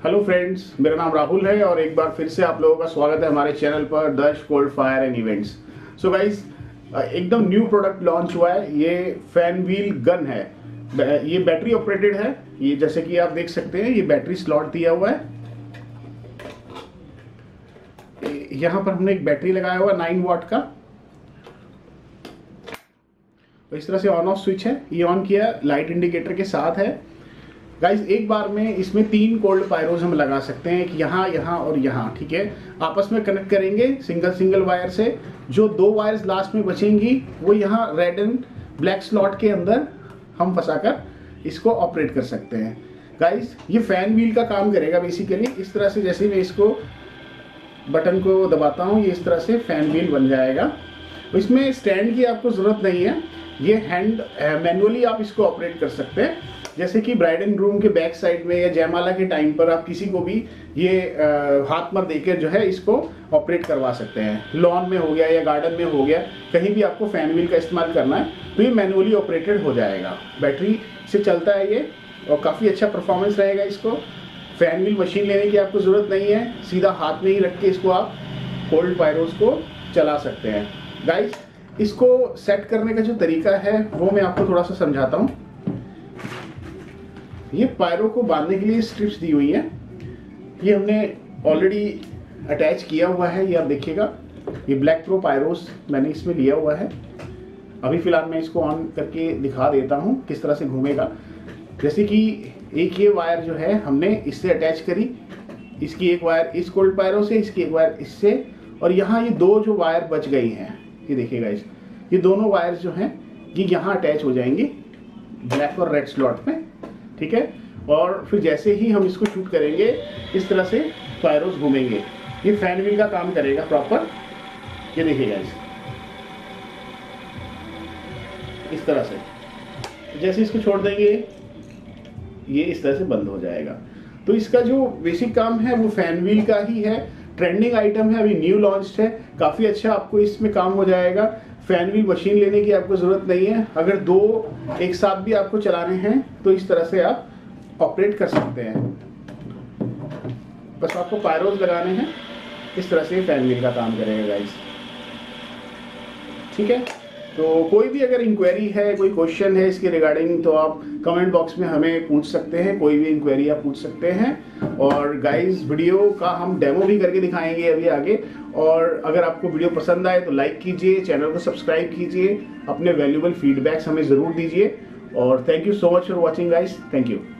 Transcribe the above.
Hello friends, मेरा नाम राहुल है और एक बार फिर से आप लोगों का स्वागत है हमारे चैनल पर Darsh cold fire and events. So guys, एकदम न्यू प्रोडक्ट लॉन्च हुआ है। ये फैन व्हील गन है। ये बैटरी ऑपरेटेड है। ये जैसे कि आप देख सकते हैं, ये बैटरी स्लॉट दिया हुआ है। यहाँ पर हमने एक बैटरी लगाया हुआ 9 वाट का। तो इस तरह से ऑन ऑफ स्विच है। ये ऑन किया, लाइट इंडिकेटर के साथ है। गाइस, एक बार में इसमें 3 कोल्ड पायरोज हम लगा सकते हैं, कि यहाँ, यहाँ और यहाँ। ठीक है, आपस में कनेक्ट करेंगे सिंगल वायर से। जो 2 वायर्स लास्ट में बचेंगी वो यहाँ रेड एंड ब्लैक स्लॉट के अंदर हम फंसाकर इसको ऑपरेट कर सकते हैं। गाइस, ये फैन व्हील का काम करेगा बेसिकली। इस तरह से जैसे मैं इसको बटन को दबाता हूँ, ये इस तरह से फैन व्हील बन जाएगा। तो इसमें स्टैंड की आपको जरूरत नहीं है। ये हैंड मैनुअली आप इसको ऑपरेट कर सकते हैं। जैसे कि ब्राइड एंड ग्रूम के बैक साइड में या जयमाला के टाइम पर आप किसी को भी ये हाथ में देकर जो है इसको ऑपरेट करवा सकते हैं। लॉन में हो गया या गार्डन में हो गया, कहीं भी आपको फैन व्हील का इस्तेमाल करना है तो ये मैनुअली ऑपरेटेड हो जाएगा। बैटरी से चलता है ये और काफ़ी अच्छा परफॉर्मेंस रहेगा। इसको फैन व्हील मशीन लेने की आपको ज़रूरत नहीं है, सीधा हाथ में ही रख के इसको आप कोल्ड पायरोज को चला सकते हैं। गाइस, इसको सेट करने का जो तरीका है वो मैं आपको थोड़ा सा समझाता हूँ। ये पायरो को बांधने के लिए स्ट्रिप्स दी हुई हैं। ये हमने ऑलरेडी अटैच किया हुआ है। ये आप देखिएगा, ये ब्लैक प्रो पायरोस मैंने इसमें लिया हुआ है। अभी फिलहाल मैं इसको ऑन करके दिखा देता हूँ किस तरह से घूमेगा। जैसे कि एक ये वायर जो है हमने इससे अटैच करी, इसकी एक वायर इस कोल्ड पायरो से, इसकी एक वायर इससे, और यहाँ ये 2 जो वायर बच गई हैं, ये देखिएगा, ये दोनों वायर जो हैं ये यहाँ अटैच हो जाएंगी ब्लैक और रेड स्लॉट में। ठीक है, और फिर जैसे ही हम इसको शूट करेंगे इस तरह से पायरोस घूमेंगे। ये फैन व्हील का काम करेगा प्रॉपर। ये देखिएगा, इस तरह से जैसे इसको छोड़ देंगे ये इस तरह से बंद हो जाएगा। तो इसका जो बेसिक काम है वो फैन व्हील का ही है। ट्रेंडिंग आइटम है, अभी न्यू लॉन्च्ड है, काफ़ी अच्छा आपको इसमें काम हो जाएगा। फैन व्हील मशीन लेने की आपको ज़रूरत नहीं है। अगर 2 एक साथ भी आपको चलाने हैं तो इस तरह से आप ऑपरेट कर सकते हैं। बस आपको पायरोज लगाने हैं, इस तरह से फैन व्हील का काम करेगा गाइस। ठीक है, तो कोई भी अगर इंक्वायरी है, कोई क्वेश्चन है इसके रिगार्डिंग, तो आप कमेंट बॉक्स में हमें पूछ सकते हैं। कोई भी इंक्वायरी आप पूछ सकते हैं। और गाइस, वीडियो का हम डेमो भी करके दिखाएंगे अभी आगे। और अगर आपको वीडियो पसंद आए तो लाइक कीजिए, चैनल को सब्सक्राइब कीजिए, अपने वैल्यूएबल फीडबैक्स हमें ज़रूर दीजिए। और thank you so much for watching guys. Thank you.